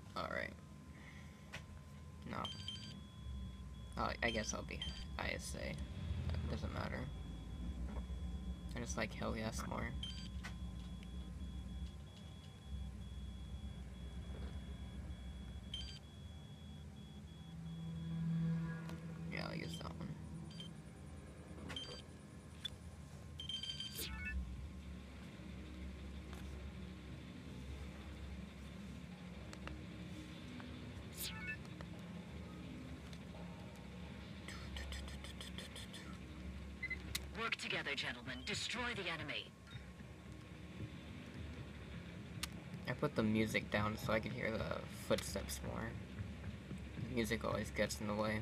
Alright. No. I guess I'll be ISA. That doesn't matter. I just like Hell Yes more. Yeah, I'll use that one. Work together, gentlemen. Destroy the enemy. I put the music down so I can hear the footsteps more. The music always gets in the way.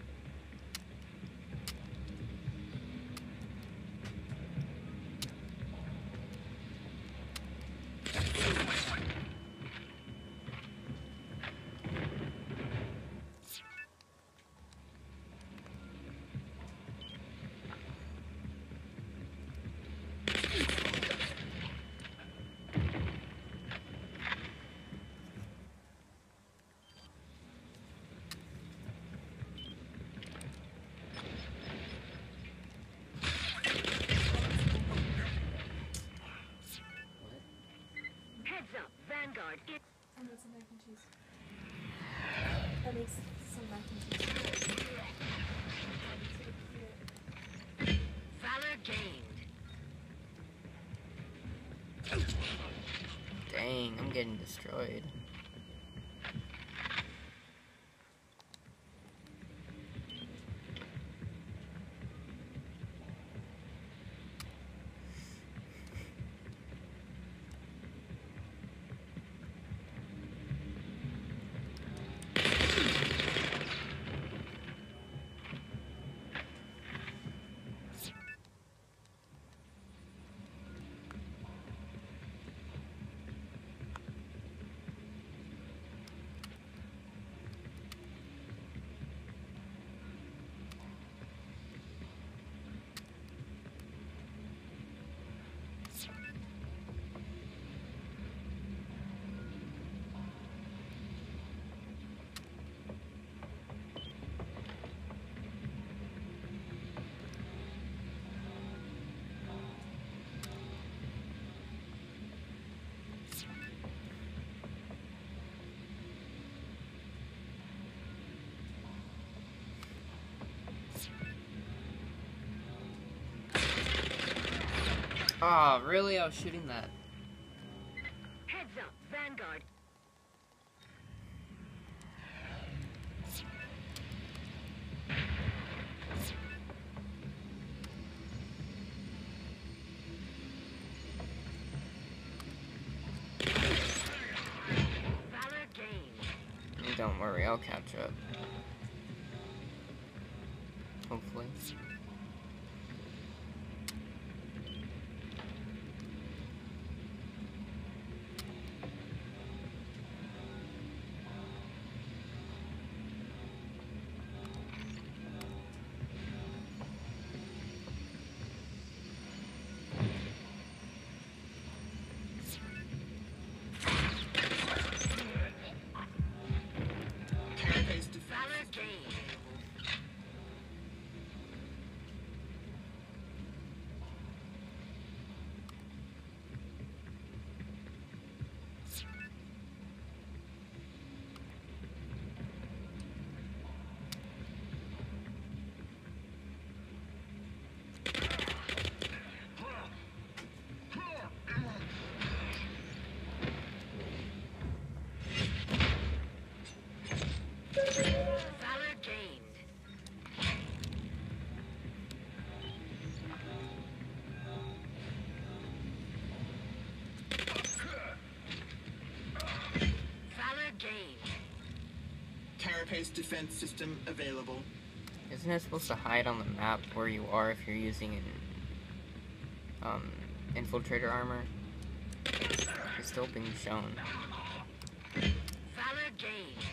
Heads up, Vanguard. I need some mac and cheese. At least some mac and cheese. Valor gained. Dang, I'm getting destroyed. Oh, really? I was shooting that. Heads up, Vanguard. Valor gained. Don't worry, I'll catch up. Hopefully. Valor gained. Valor gained. Valor gained. Carapace defense system available. Isn't it supposed to hide on the map where you are if you're using an infiltrator armor? It's still being shown. Valor gained.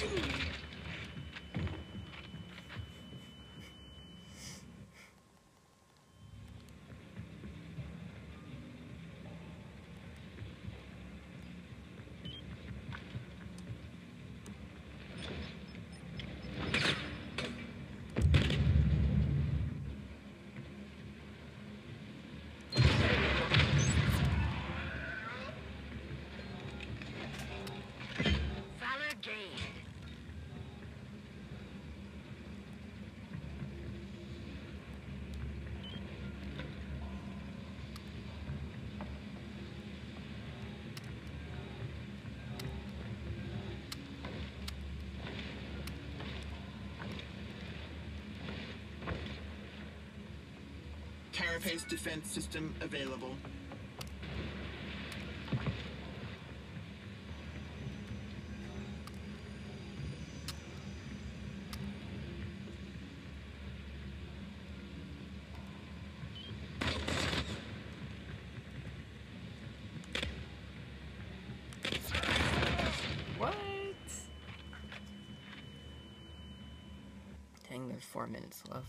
Valor gained. Carapace defense system available. What? Dang, there's 4 minutes left.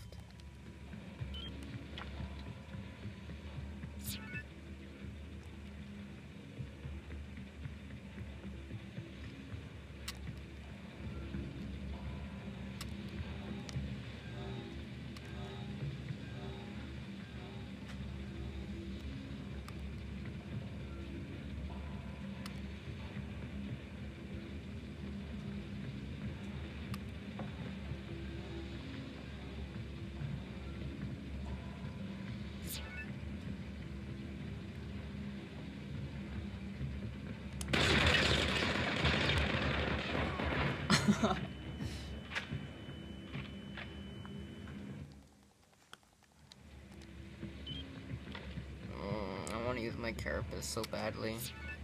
I want to use my carapace so badly.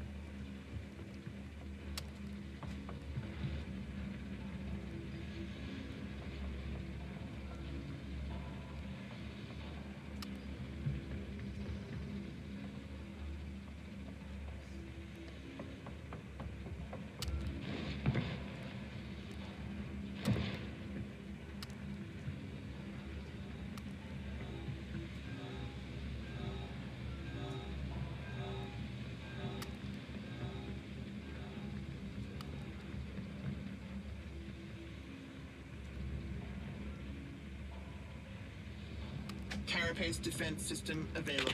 Carapace defense system available.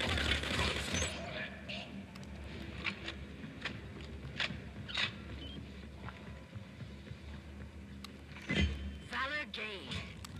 Valor gained.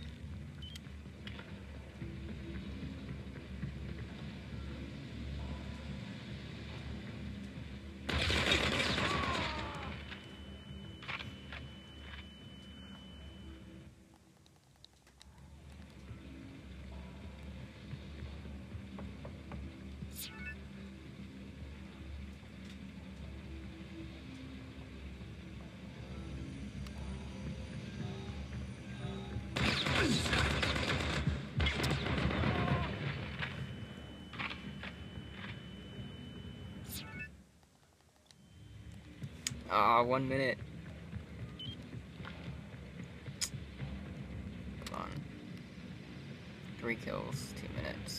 Ah, 1 minute. Come on. 3 kills, 2 minutes.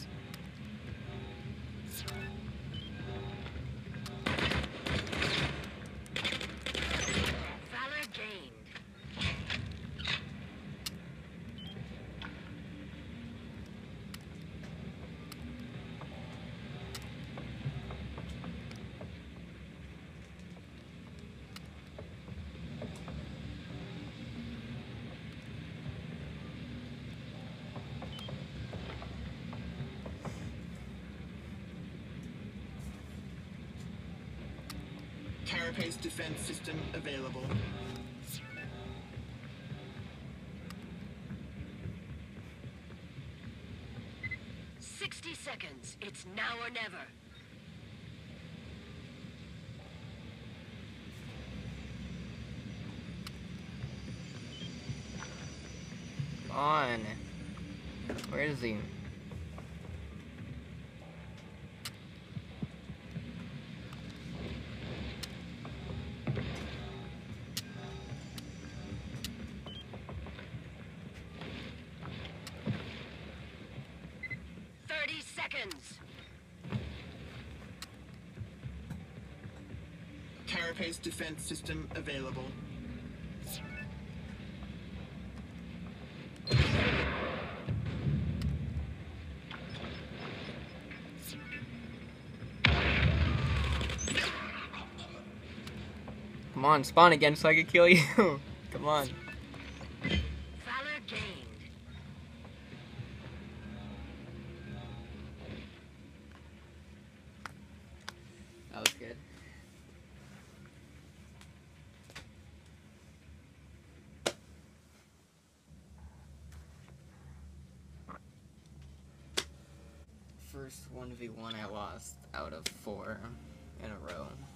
Valor gained. Carapace defense system available. Seconds. It's now or never. Come on. Where is he? seconds. Carapace defense system available. Come on, spawn again so I can kill you. Come on. Valor gained. That was good. First 1v1 I lost out of 4 in a row.